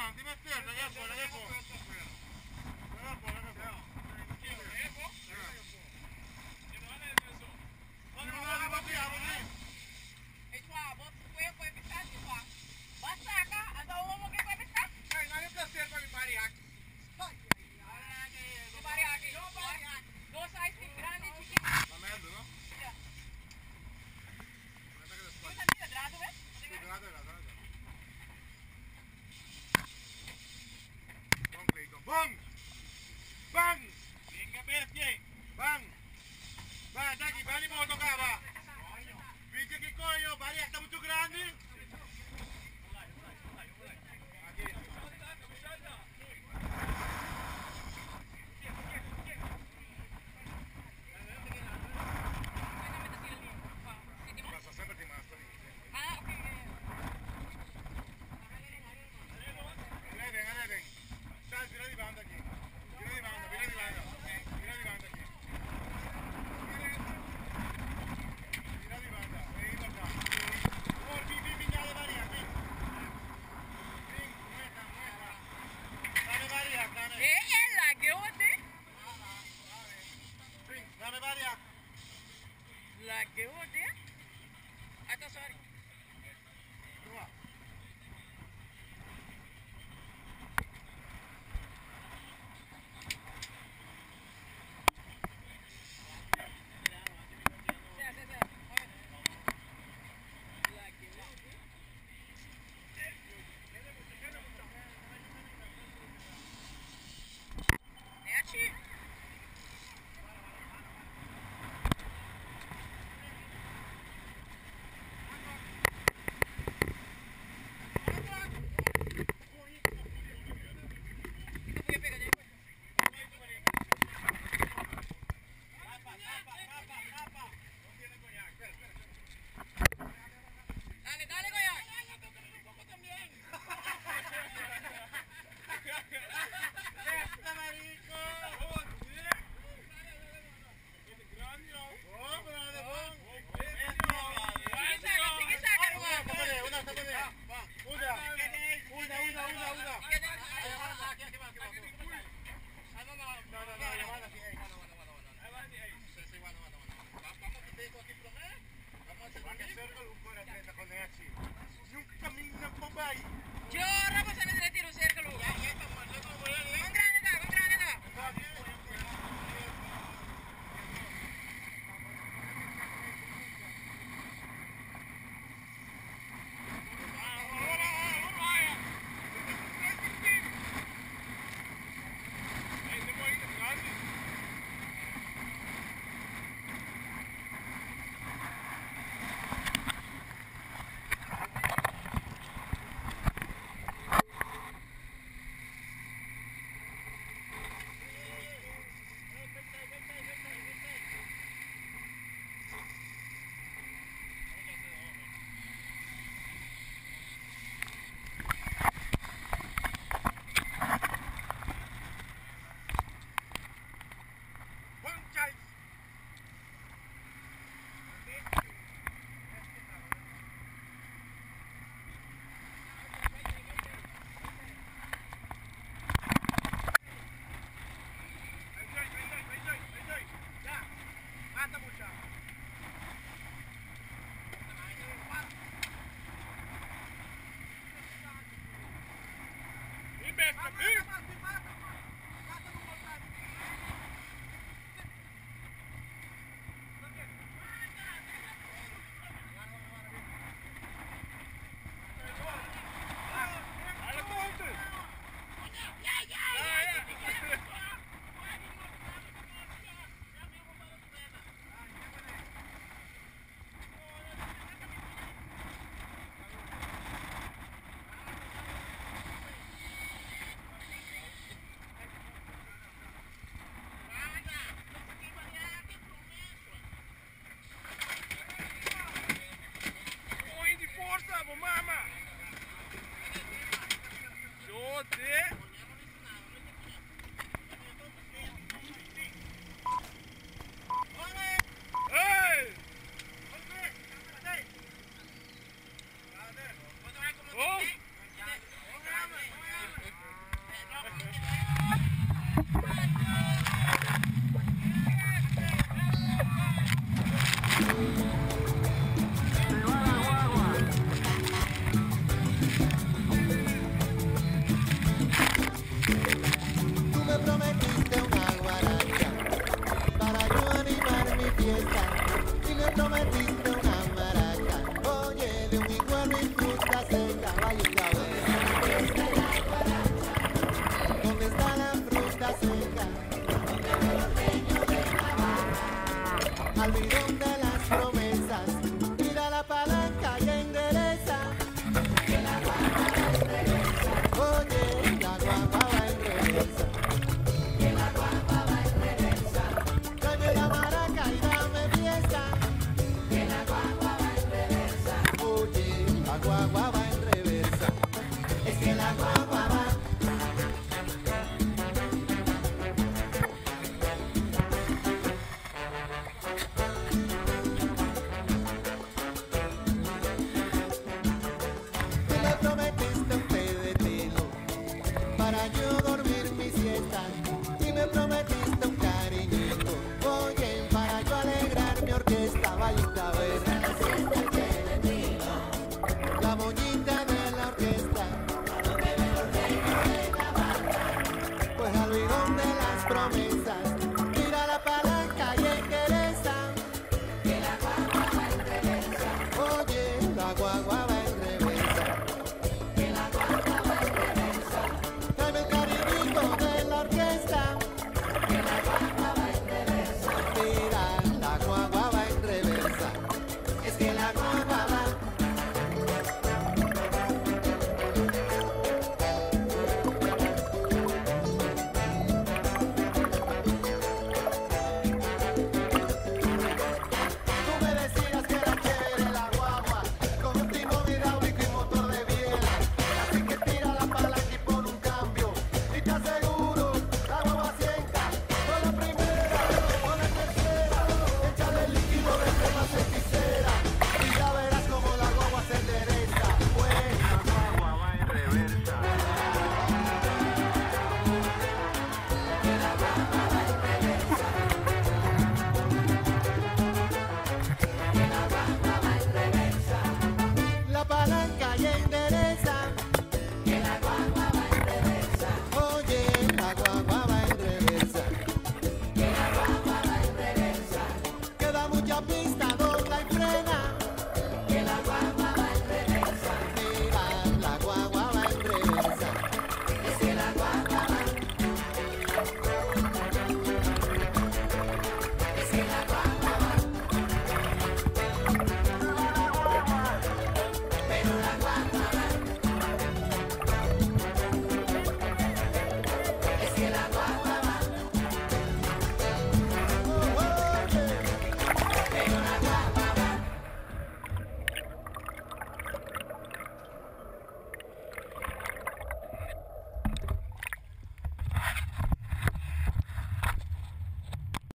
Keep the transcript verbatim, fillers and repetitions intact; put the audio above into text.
avanti, mettete, che è buona, che è buona. Che è buona, che è buona. Bang! Bang! Venga perché? Bang! Vai, dai, vai, mo toccava! Vedi che coglio, Maria sta molto grande! Passa sempre di massa lì. Ah, ok. Leden, leden. Stai, tira di banda aquí. Tira di banda, tira di banda. Tira di banda aquí. Tira di banda, vedi da qua. Oh, vi, vi, vignale Maria, qui. Qui, mueta, mueta. Dame Maria, dame. Eh, eh, la que ote. Qui, dame Maria. La que ote. Ata sorry. Qua. Dale, dale, Goya. Esta marico! Oh, bravo, buon! Sige, saca, Una, una, una, una, una, una, una. No, no, no, guarda aquí, eh. Sì, sì, guarda, guarda, guarda. Vamos a meter aquí por me. Vamos a hacer un cerco un po' di atleta con Neaci. Yung cammina po ba? Yo, Ramos, se me retiro un cerco. Un grande da, un grande da. de un igual y fruta seca, vaya y cabeza. ¿Dónde está la fruta seca? Al bidón de las promesas, tira la palanca y endereza. Oye, la guagua va en reversa. Oye, la maraca y dame fiesta. Oye, la guagua va en reversa. Es que la guagua va. Tú le prometiste un pedetelo para yo